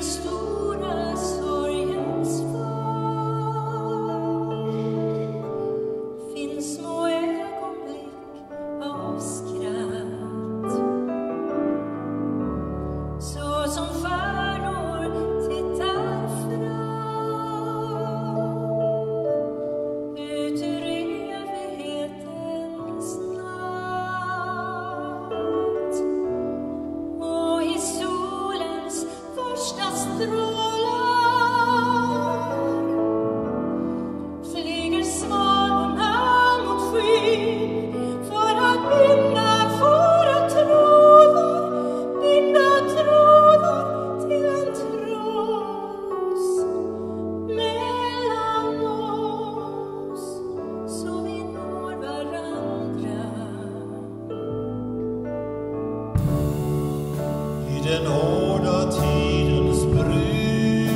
den hårda tidens brus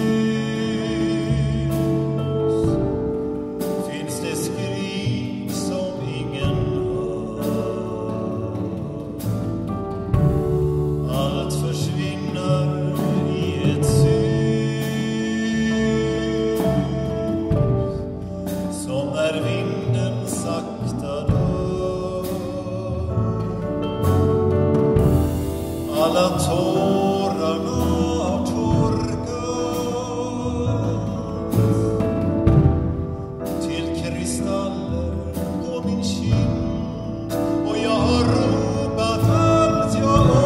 finns det skrik som ingen hör. Allt försvinner i ett sus som när vinden sakta dör. Alla tårarna har torkat till kristaller på min kind, och jag har ropat allt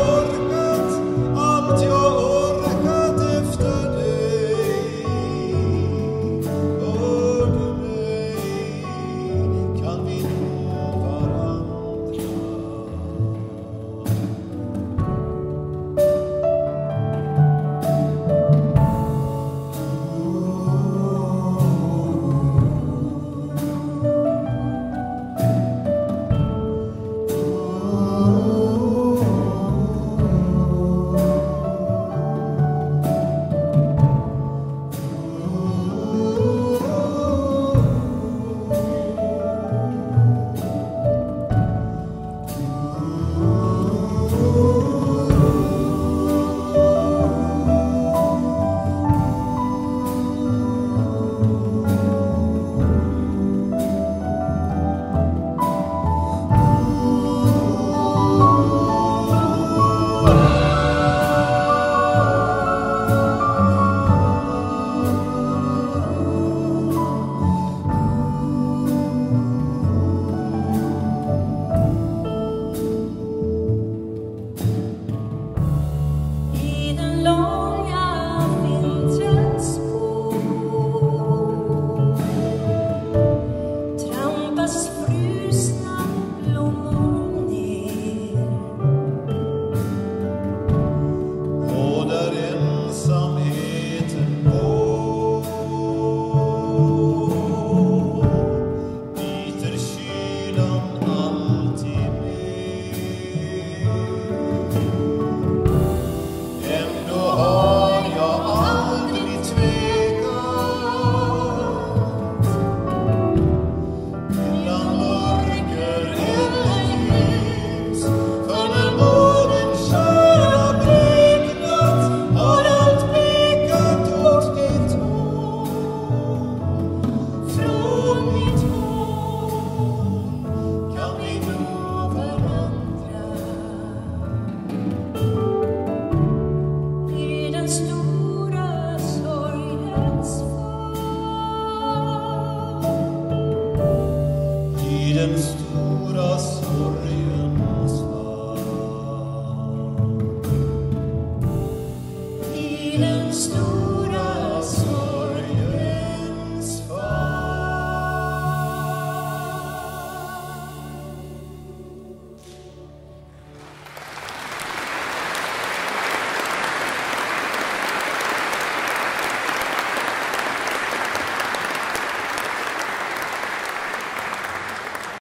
jag orkat efter dig. Hör du mig? Kan vi nå varandra? I den stora sorgens värld. I den stora